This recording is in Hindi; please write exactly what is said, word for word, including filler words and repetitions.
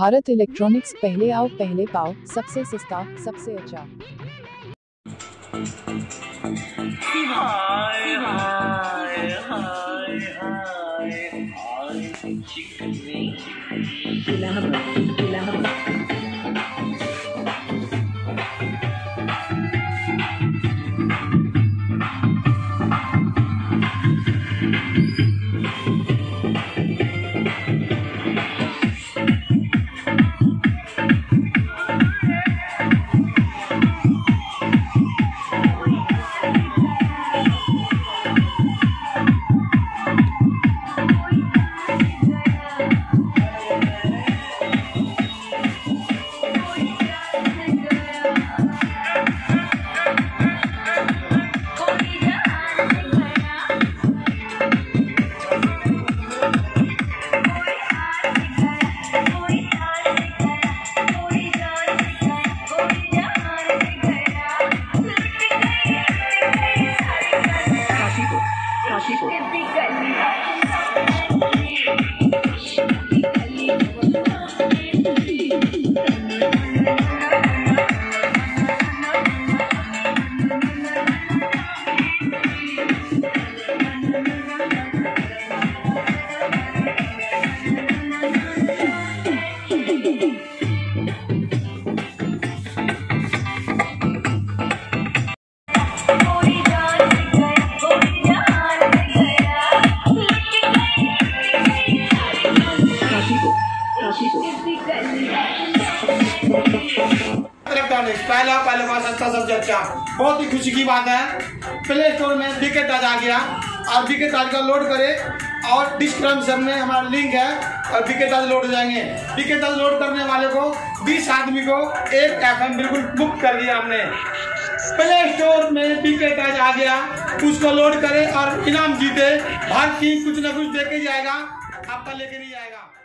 भारत इलेक्ट्रॉनिक्स, पहले आओ पहले पाओ, सबसे सस्ता सबसे अच्छा। हाय हाय हाय हाय हाय चिकनी इलाहाबाद इलाहाबाद पहला पहले बार सस्ता सबसे अच्छा। बहुत ही खुशी की बात है, प्ले स्टोर में विकेट आज आ गया और विकेट आज का लोड करे और डिस्क्रिप्शन में हमारा लिंक है और विकेट आज लोड हो जाएंगे। विकेट आज लोड करने वाले को बीस आदमी को एक एफएम बिल्कुल बुक कर दिया हमने। प्ले स्टोर में विकेट आज आ गया, उसको लोड करे और इनाम जीते। हर टीम कुछ ना कुछ देके जाएगा, आपका लेके नहीं जाएगा।